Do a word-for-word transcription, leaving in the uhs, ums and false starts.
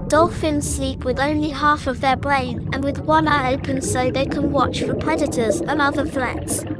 Dolphins sleep with only half of their brain and with one eye open so they can watch for predators and other threats.